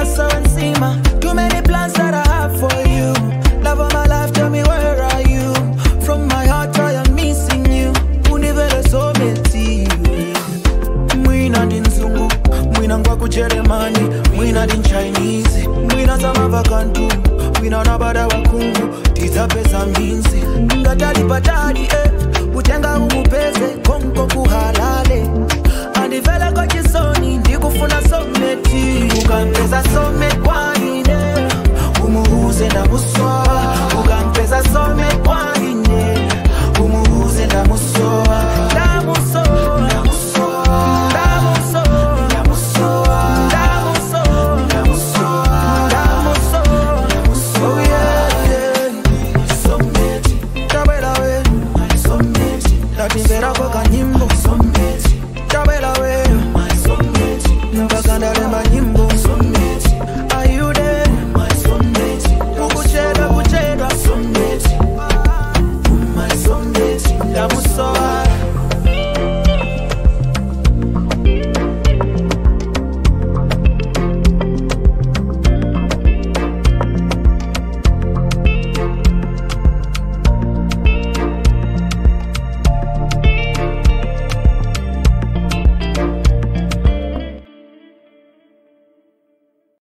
so ensima. Too many plans that I have for you. Love of my life, tell me where are you? From my heart I am missing you. Univele so meti. Mwina din zungu, mwina ngwa kujeremani, mwina din Chinese, mwina zamava kantu, mwina nabada wakungu, tita pesa minzi. Ngatali patadi utenga umupeze, kongo kuhalale. Andivele kwa chisoni, ndikufuna someti. Ukanteza some kwa ine, umuhuze na buswa.